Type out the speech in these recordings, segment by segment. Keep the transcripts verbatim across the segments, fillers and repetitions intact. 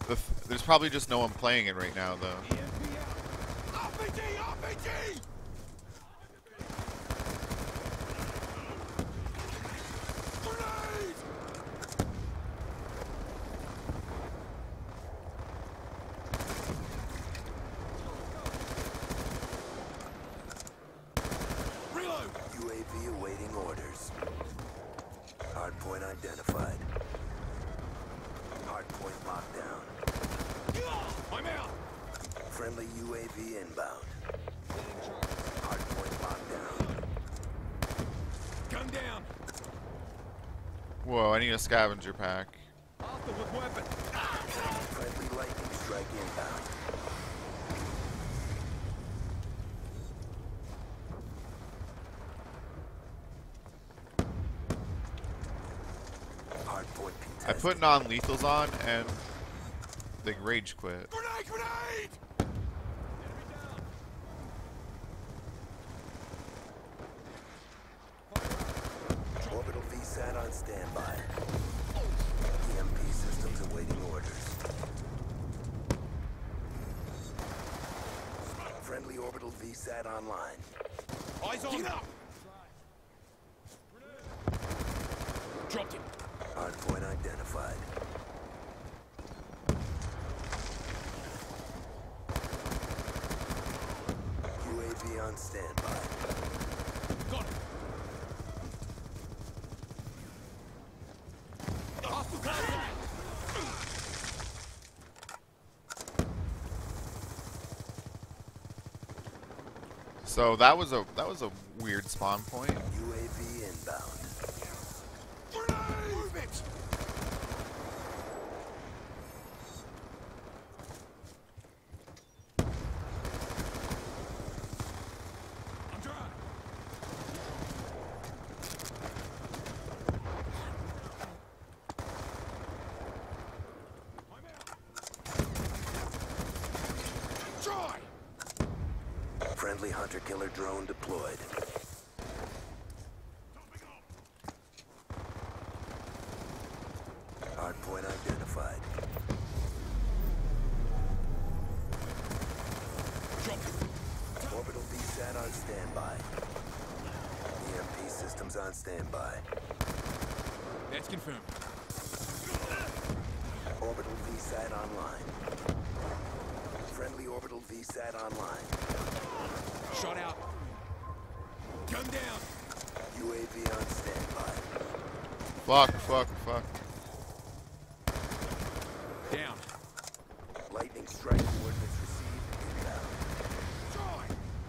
The th there's probably just no one playing it right now, though. R P G! R P G! Grenade! Reload! U A V awaiting orders. Hardpoint identified. Hardpoint locked down. I'm out! Friendly U A V inbound. Hardpoint locked down. Gun down! Whoa, I need a scavenger pack. After with weapon! Friendly lightning strike inbound. Hardpoint I contested. put non-lethals on and they rage quit. Grenade! Grenade! Orbital V SAT on standby. E M P systems awaiting orders. Friendly orbital V SAT online. Eyes on! Get up! Dropped him. Hardpoint identified. U A V on standby. Got him. Hostile contact! So that was a that was a weird spawn point. U A V inbound. Grenade! Move it! I'm dry. I'm out. Try! Friendly hunter-killer drone deployed. Hardpoint identified. Drop him. Orbital V SAT on standby. E M P systems on standby. That's confirmed. Orbital V SAT online. Friendly orbital V SAT online. Shot out. Gun down. U A V on standby. Fuck, fuck, fuck. Down. Lightning strike coordinates received. Inbound. Try!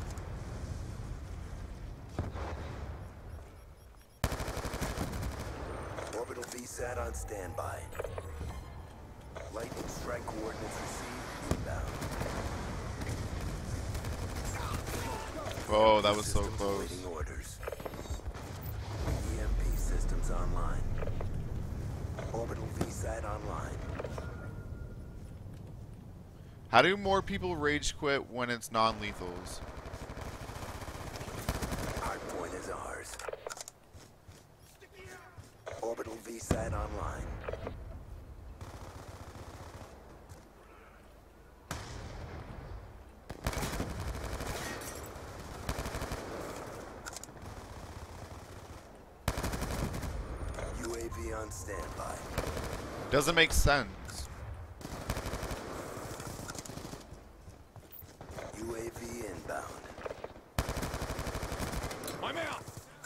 Orbital V SAT on standby. Lightning strike coordinates received. Inbound. Oh, that was so Systems close. awaiting orders. E M P systems online. Orbital V SAT online. How do more people rage quit when it's non-lethals? Hardpoint is ours. Orbital V SAT online. U A V on standby. Doesn't make sense. U A V inbound. I'm out.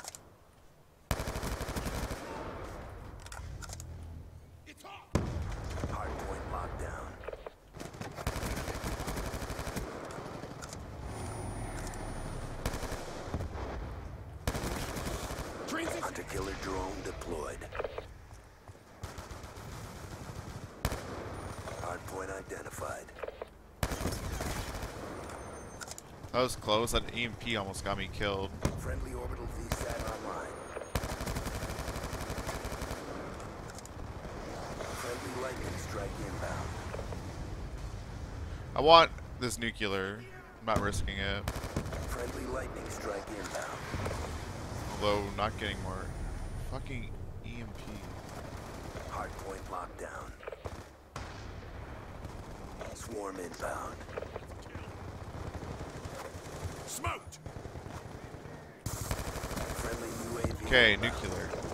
It's up. Hardpoint locked down. Transit. Hunter-killer drone deployed. Hardpoint identified. That was close. That E M P almost got me killed. Friendly orbital V SAT online. Friendly lightning strike inbound. I want this nuclear. I'm not risking it. Friendly lightning strike inbound. Although not getting more fucking E M P. Hardpoint lockdown. Swarm inbound. Smoked. Friendly U A V. Okay, inbound. nuclear.